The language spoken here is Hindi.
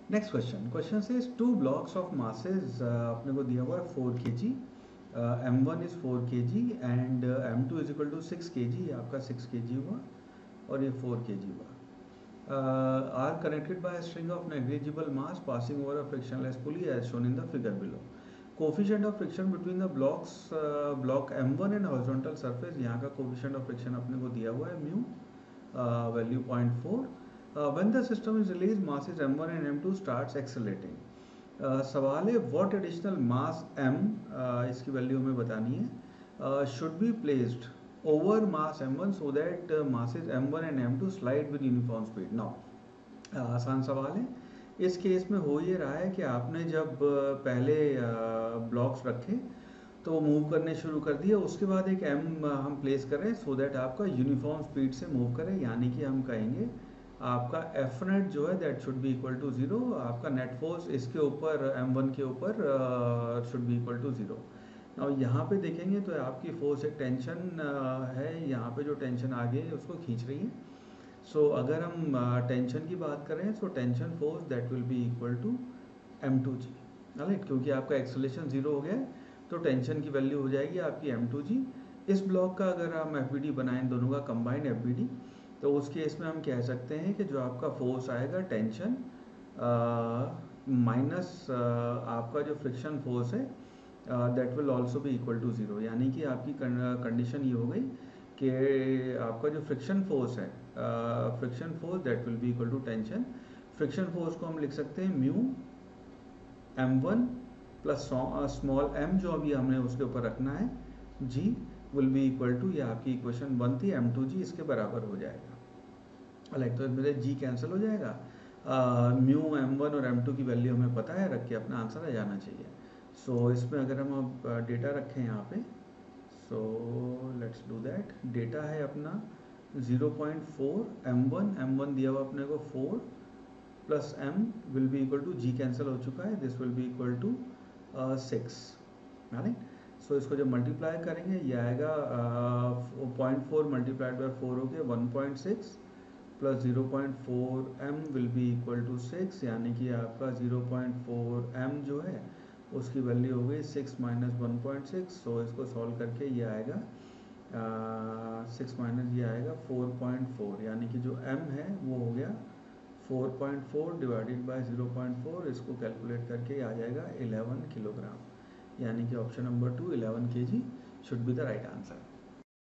नेक्स्ट क्वेश्चन से टू ब्लॉक्स ऑफ मासेज अपने को दिया हुआ है 4 kg, m1 is 4 kg and m2 is equal to 6 kg, ये आपका 6 kg हुआ और ये 4 kg हुआ। Are connected by string of negligible mass passing over a frictionless pulley as shown in the figure below. Coefficient of friction between the blocks, block m1 and horizontal surface, यहाँ का कोफिशिएंट ऑफ फ्रिक्शन अपने को दिया हुआ है mu, value 0.4। When the system is released, masses m1 and m2 starts accelerating. सवाल है what additional mass m, इसकी वैल्यू हमें बतानी है, should be placed over mass m1 so that masses m1 and m2 slide with uniform speed. Now आसान सवाल है। इस केस में हो ये रहा है कि आपने जब पहले ब्लॉक्स रखे तो मूव करने शुरू कर दिया, उसके बाद एक m हम प्लेस करें सो दैट आपका यूनिफॉर्म स्पीड से मूव करे, यानी कि हम कहेंगे आपका एफ नेट जो है that should be equal to 0, आपका नेट फोर्स इसके ऊपर m1 के ऊपर शुड बी इक्वल टू 0। और यहाँ पे देखेंगे तो आपकी फोर्स एक टेंशन है, यहाँ पे जो टेंशन आगे है उसको खींच रही है। सो अगर हम टेंशन की बात करें तो tension force that will be equal to m2g, right, क्योंकि आपका एक्सेलरेशन 0 हो गया है तो टेंशन की वैल्यू हो जाएगी आपकी m2g। इस ब्लॉक का अगर हम एफ बनाएं, दोनों का कंबाइंड एफ, तो उस केस में हम कह सकते हैं कि जो आपका फोर्स आएगा टेंशन माइनस आपका जो फ्रिक्शन फोर्स है that will also be equal to 0, यानी कि आपकी कंडीशन ये हो गई कि आपका जो फ्रिक्शन फोर्स है, friction force that will be equal to tension. Friction force को हम लिख सकते हैं mu m1 plus small m जो अभी हमने उसके ऊपर रखना है g will be equal to, ये आपकी इक्वेशन 1 थी, m2g इसके बराबर हो जाएगा। लाइक तो मेरे g कैंसिल हो जाएगा, म्यू m1 और m2 की वैल्यू हमें पता है, रख के अपना आंसर आ जाना चाहिए। सो इसमें अगर हम अब डेटा रखें यहाँ पे, so let's do that. Data है अपना 0.4 m1 दिया हुआ अपने को 4 plus m will be equal to, g cancel हो चुका है, this will be equal to 6, right. So इसको जब मल्टीप्लाई करेंगे ये आएगा 0.4 मल्टीप्लाइड बाय 4 हो गया 1.6 plus 0.4 m will be equal to 6, यानी कि आपका 0.4 m जो है उसकी वैल्यू हो गई 6 माइनस 1.6। सो इसको सॉल्व करके ये आएगा 6 माइनस ये आएगा 4.4, यानी कि जो m है वो हो गया 4.4 डिवाइडेड बाय 0.4, इसको कैलकुलेट करके आ जाएगा 11 किलोग्राम, यानी कि option number 2 11 kg should be the right answer.